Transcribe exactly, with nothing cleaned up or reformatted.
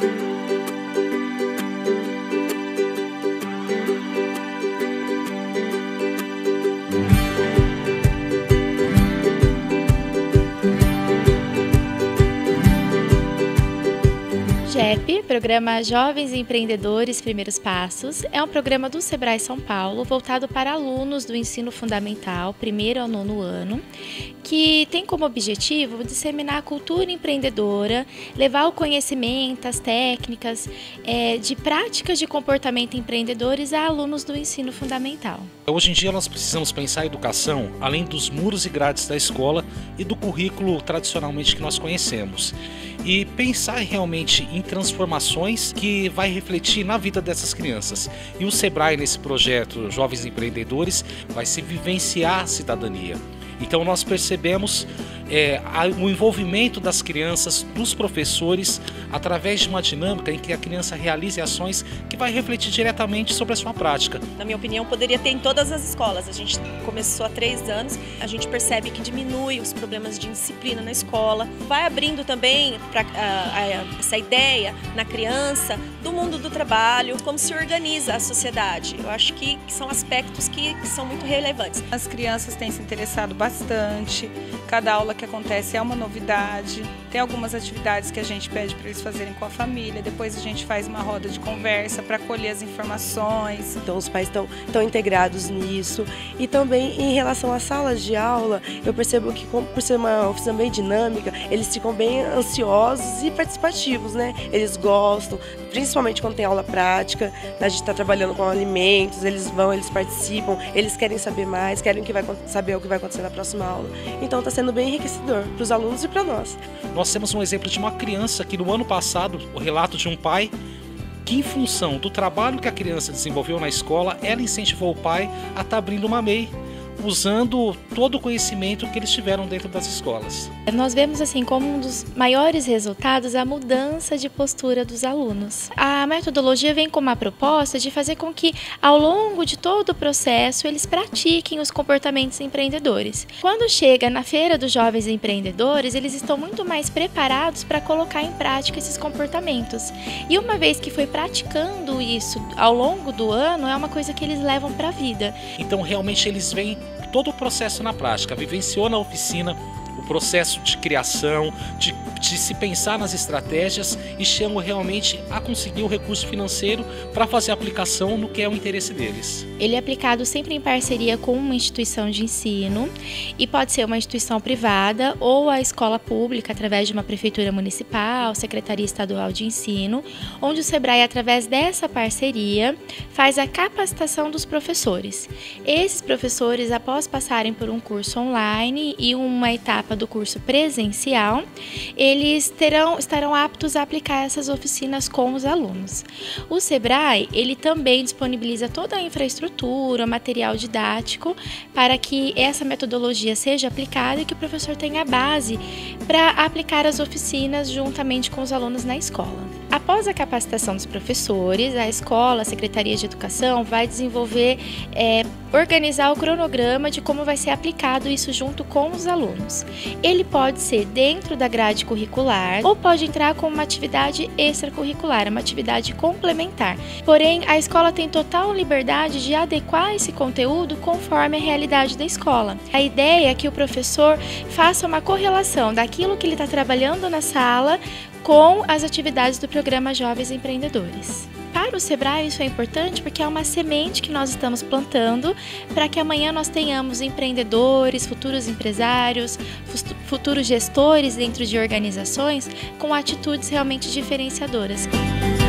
JEP, Programa Jovens Empreendedores Primeiros Passos, é um programa do Sebrae São Paulo voltado para alunos do ensino fundamental, primeiro ao nono ano, que tem como objetivo disseminar a cultura empreendedora, levar o conhecimento, as técnicas é, de práticas de comportamento empreendedores a alunos do ensino fundamental. Hoje em dia nós precisamos pensar a educação além dos muros e grades da escola e do currículo tradicionalmente que nós conhecemos. E pensar realmente em transformações que vai refletir na vida dessas crianças. E o Sebrae, nesse projeto Jovens Empreendedores, vai se vivenciar a cidadania. Então nós percebemos é, o envolvimento das crianças, dos professores, através de uma dinâmica em que a criança realize ações que vai refletir diretamente sobre a sua prática. Na minha opinião, poderia ter em todas as escolas. A gente começou há três anos, a gente percebe que diminui os problemas de disciplina na escola, vai abrindo também pra, a, a, essa ideia na criança do mundo do trabalho, como se organiza a sociedade. Eu acho que, que são aspectos que, que são muito relevantes. As crianças têm se interessado bastante, cada aula que acontece é uma novidade, tem algumas atividades que a gente pede para eles fazerem com a família, depois a gente faz uma roda de conversa para colher as informações. Então os pais estão estão integrados nisso. E também em relação às salas de aula, eu percebo que como, por ser uma oficina bem dinâmica, eles ficam bem ansiosos e participativos, né? Eles gostam, principalmente quando tem aula prática, a gente está trabalhando com alimentos, eles vão, eles participam, eles querem saber mais, querem que vai, saber o que vai acontecer na próxima aula. Então está sendo bem enriquecedor para os alunos e para nós. Nós temos um exemplo de uma criança que no ano passado, o relato de um pai, que em função do trabalho que a criança desenvolveu na escola, ela incentivou o pai a estar abrindo uma M E I, usando todo o conhecimento que eles tiveram dentro das escolas. Nós vemos assim como um dos maiores resultados a mudança de postura dos alunos. A metodologia vem com uma proposta de fazer com que ao longo de todo o processo eles pratiquem os comportamentos empreendedores. Quando chega na Feira dos Jovens Empreendedores, eles estão muito mais preparados para colocar em prática esses comportamentos. E uma vez que foi praticando isso ao longo do ano, é uma coisa que eles levam para a vida. Então realmente eles veem todo o processo na prática, vivenciou na oficina o processo de criação, de, de se pensar nas estratégias e chegam realmente a conseguir o recurso financeiro para fazer a aplicação no que é o interesse deles. Ele é aplicado sempre em parceria com uma instituição de ensino e pode ser uma instituição privada ou a escola pública através de uma prefeitura municipal, secretaria estadual de ensino, onde o Sebrae, através dessa parceria, faz a capacitação dos professores. Esses professores, após passarem por um curso online e uma etapa do curso presencial, eles terão, estarão aptos a aplicar essas oficinas com os alunos. O Sebrae, ele também disponibiliza toda a infraestrutura, material didático, para que essa metodologia seja aplicada e que o professor tenha a base para aplicar as oficinas juntamente com os alunos na escola. Após a capacitação dos professores, a escola, a Secretaria de Educação vai desenvolver, é, organizar o cronograma de como vai ser aplicado isso junto com os alunos. Ele pode ser dentro da grade curricular ou pode entrar como uma atividade extracurricular, uma atividade complementar. Porém, a escola tem total liberdade de adequar esse conteúdo conforme a realidade da escola. A ideia é que o professor faça uma correlação daquilo que ele está trabalhando na sala com as atividades do programa Jovens Empreendedores. Para o Sebrae isso é importante porque é uma semente que nós estamos plantando para que amanhã nós tenhamos empreendedores, futuros empresários, futuros gestores dentro de organizações com atitudes realmente diferenciadoras.